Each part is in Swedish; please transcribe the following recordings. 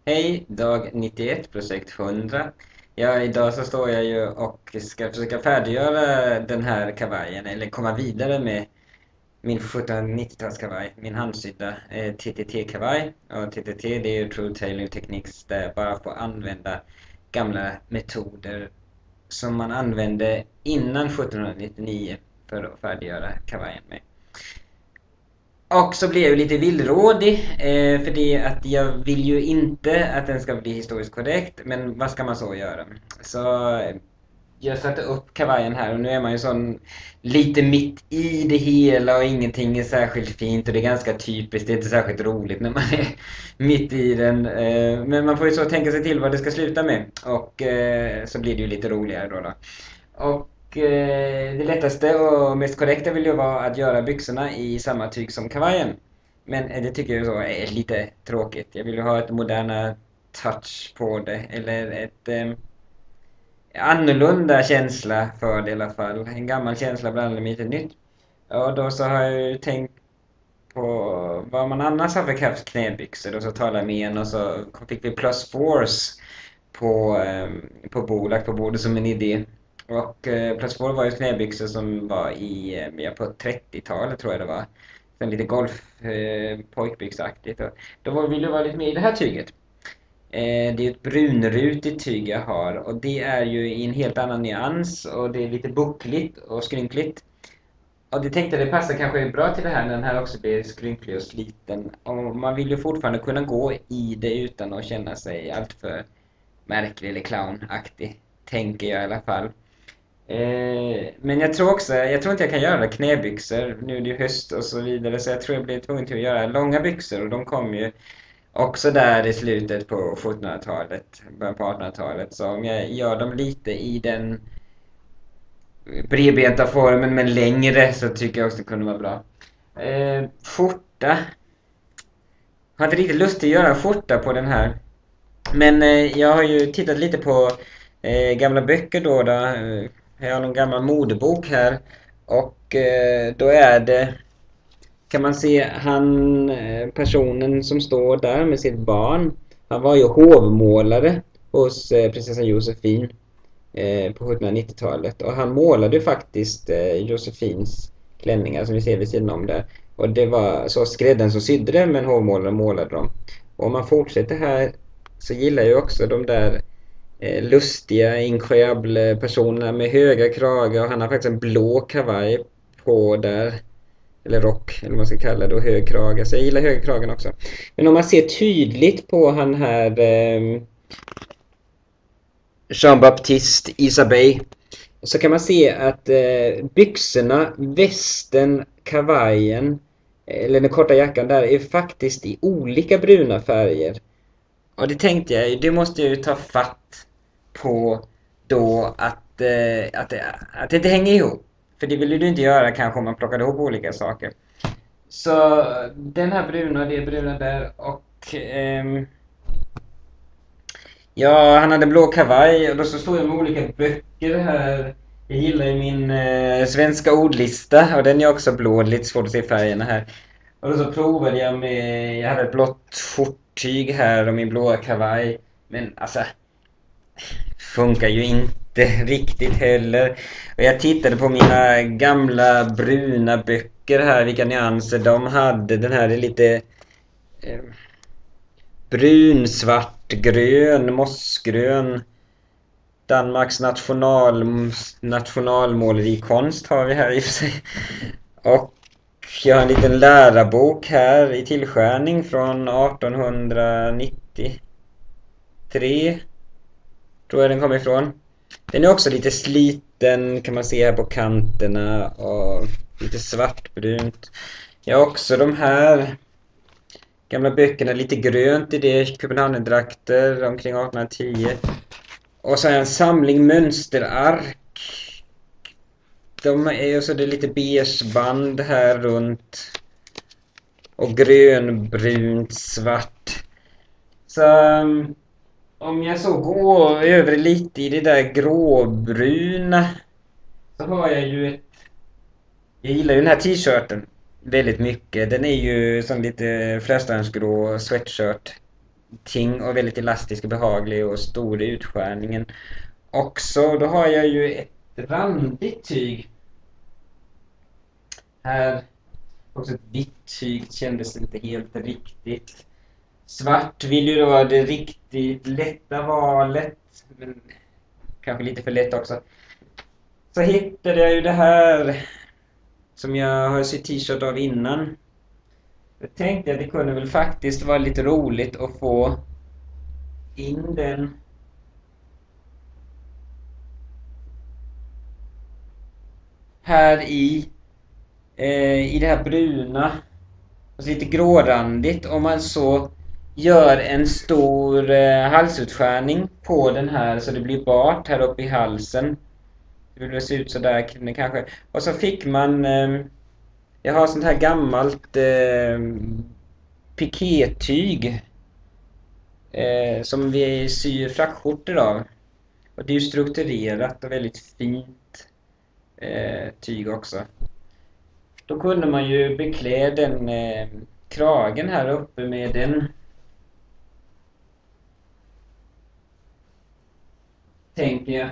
Hej, dag 91, projekt 100. Ja, idag så står jag ju och ska försöka färdiggöra den här kavajen, eller komma vidare med min 1790-talskavaj, min handsydda TTT-kavaj. Och TTT det är ju True Tailoring Techniques där jag bara får använda gamla metoder som man använde innan 1799 för att färdiggöra kavajen med. Och så blir jag ju lite villrådig, för det att jag vill ju inte att den ska bli historiskt korrekt, men vad ska man så göra? Så jag satte upp kavajen här och nu är man ju sån lite mitt i det hela och ingenting är särskilt fint och det är ganska typiskt, det är inte särskilt roligt när man är mitt i den. Men man får ju så tänka sig till vad det ska sluta med och så blir det ju lite roligare då. Och det lättaste och mest korrekta vill ju vara att göra byxorna i samma tyg som kavajen. Men det tycker jag så är lite tråkigt. Jag vill ju ha ett moderna touch på det. Eller ett annorlunda känsla för det i alla fall. En gammal känsla blandad med lite nytt. Och då så har jag ju tänkt på vad man annars har för knäbyxor. Och så talade jag med en och så fick vi plus force på lagt på bordet som en idé. Och plus force var ju knäbyxor som var på 30-talet tror jag det var. Sen lite pojkbyxaktigt. Och då vill jag vara lite med i det här tyget. Det är ett brunrutigt tyg jag har och det är ju i en helt annan nyans och det är lite buckligt och skrynkligt. Och det tänkte det passar kanske bra till det här när den här också blir skrynklig och sliten. Och man vill ju fortfarande kunna gå i det utan att känna sig alltför märklig eller clownaktig. Tänker jag i alla fall. Men jag tror inte jag kan göra knäbyxor. Nu är det ju höst och så vidare så jag tror jag blir tvungen till att göra långa byxor och de kommer ju också där i slutet på 1700-talet, början på 1800-talet. Så om jag gör dem lite i den bredbenta formen men längre så tycker jag också det kunde vara bra. Skjorta. Jag har inte riktigt lust att göra skjorta på den här. Men jag har ju tittat lite på gamla böcker då. Jag har någon gammal modebok här. Och då är det kan man se personen som står där med sitt barn. Han var ju hovmålare hos prinsessan Josefin på 1790-talet. Och han målade faktiskt Josefins klänningar som vi ser vid sidan om där. Och det var så skrädden som sydde det men hovmålaren målade dem. Och om man fortsätter här så gillar jag också de där lustiga incroyable personerna med höga kragar och han har faktiskt en blå kavaj på där. Eller rock, eller vad man ska kalla det, och hög krage. Så jag gillar högkragen också. Men om man ser tydligt på han här Jean-Baptiste Isabey så kan man se att byxorna, västen, kavajen eller den korta jackan där är faktiskt i olika bruna färger. Och det tänkte jag, det måste jag ju ta fatt på då att det inte hänger ihop. För det ville du inte göra kanske om man plockade ihop olika saker. Så den här bruna, det är bruna där och ja, han hade blå kavaj och då så stod jag med olika böcker här. Jag gillar ju min svenska ordlista och den är också blå, lite svårt att se färgerna här. Och då så provade jag hade ett blått skjorttyg här och min blåa kavaj. Men alltså, funkar ju inte riktigt heller. Och jag tittade på mina gamla bruna böcker här, vilka nyanser de hade. Den här är lite brun, svart, grön, mossgrön. Danmarks nationalmålerikonst har vi här i och för sig. Och jag har en liten lärarbok här i tillskärning från 1893. Tror jag den kommer ifrån. Den är också lite sliten kan man se här på kanterna och lite svartbrunt. Jag har också de här gamla böckerna, lite grönt i det, Köpenhamn-drakter omkring 1810. Och så har jag en samling mönsterark. De är så det är lite beige band här runt. Och grönbrunt, svart. Så om jag så går över lite i det där gråbruna så har jag ju jag gillar ju den här t-shirten väldigt mycket. Den är ju som lite fläskdansgrå sweatshirt ting och väldigt elastisk och behaglig och stor i utskärningen. Också, då har jag ju ett randigt tyg. Här också ett vitt tyg, kändes inte helt riktigt. Svart vill ju då vara det riktigt lätta valet, men kanske lite för lätt också. Så hittade jag ju det här som jag har sytt t-shirt av innan. Jag tänkte att det kunde väl faktiskt vara lite roligt att få in den här i det här bruna. Alltså lite grårandigt. Om man så gör en stor halsutskärning på den här så det blir bart här uppe i halsen. Det vill se ut så där kanske. Och så fick man jag har sånt här gammalt pikétyg som vi syr frackskjortor av. Och det är ju strukturerat och väldigt fint tyg också. Då kunde man ju beklä den kragen här uppe med den. Tänker jag.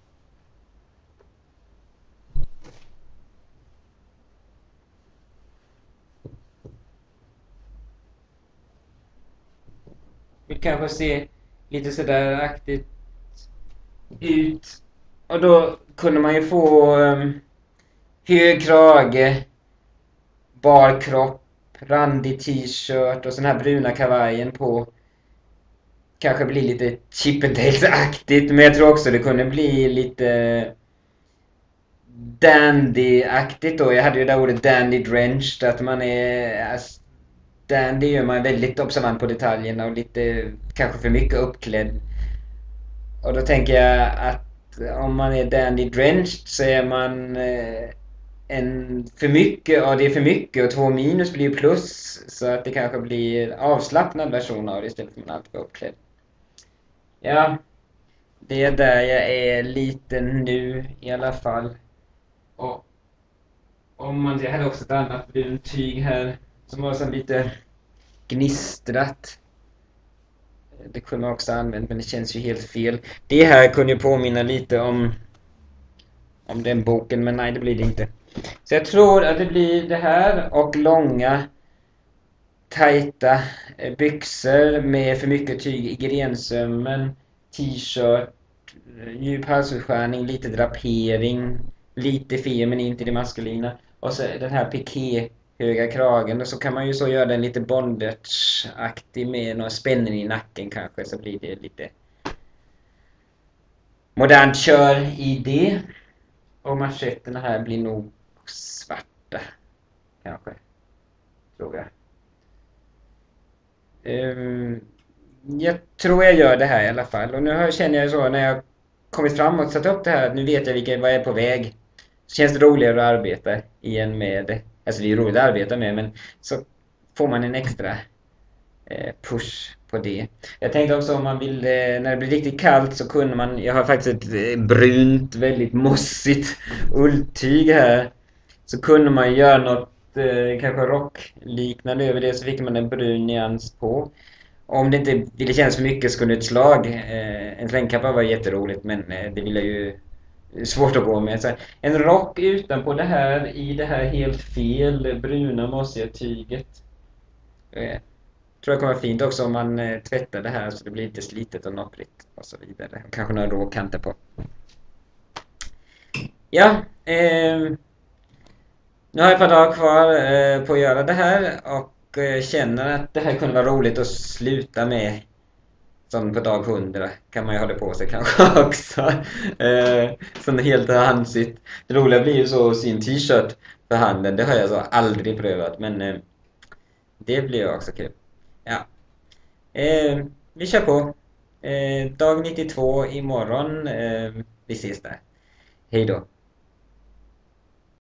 Det kanske se lite sådär aktigt ut. Och då kunde man ju få hög krage, bar kropp, randig t-shirt och sån här bruna kavajen på. Kanske bli lite Chippendales-aktigt, men jag tror också det kunde bli lite dandy-aktigt då. Jag hade ju det där ordet dandy-drenched, att man är... dandy gör man väldigt observant på detaljerna och lite kanske för mycket uppklädd. Och då tänker jag att om man är dandy-drenched så är man en för mycket, och det är för mycket, och 2 minus blir plus, så att det kanske blir avslappnad version av det istället för att man alltid var uppklädd. Ja, det är där jag är lite nu i alla fall. Och om man, jag hade också ett annat brunt tyg här som var så lite gnistrat. Det kunde man också använt, men det känns ju helt fel. Det här kunde ju påminna lite om den boken, men nej, det blir det inte. Så jag tror att det blir det här och långa tajta byxor med för mycket tyg i grensömmen, t-shirt, djup halsutskärning, lite drapering, lite feminint i det maskulina, och så den här piké höga kragen, och så kan man ju så göra den lite bondage-aktig med några spänner i nacken kanske, så blir det lite modernt kör i det. Och manschetterna här blir nog svarta kanske, tror jag. Jag tror jag gör det här i alla fall. Och nu känner jag så när jag kommit framåt och satt upp det här. Nu vet jag vad jag är på väg. Så känns det roligare att arbeta igen med. Alltså det är ju roligt att arbeta med, men så får man en extra push på det. Jag tänkte också om man vill, när det blir riktigt kallt så kunde man, jag har faktiskt ett brunt, väldigt mossigt ulltyg här. Så kunde man göra något kanske rockliknande över det, så fick man en brun nyans på. Om det inte ville kännas för mycket skulle ett slag. En slängkappa var jätteroligt, men det ville ju svårt att gå med. Så en rock utanpå det här, i det här helt fel bruna mossiga tyget. Tror jag kommer fint också om man tvättar det här så det blir lite slitet och nopprigt och så vidare. Kanske några rå kanter på. Ja, nu har jag ett par dagar kvar på att göra det här och känner att det här kunde vara roligt att sluta med. Som på dag 100 kan man ju hålla på sig kanske också. Som helt handsigt. Det roliga blir ju så sin t-shirt för handen. Det har jag så aldrig prövat, men det blir ju också kul. Ja. Vi kör på. Dag 92 imorgon. Vi ses där. Hej då.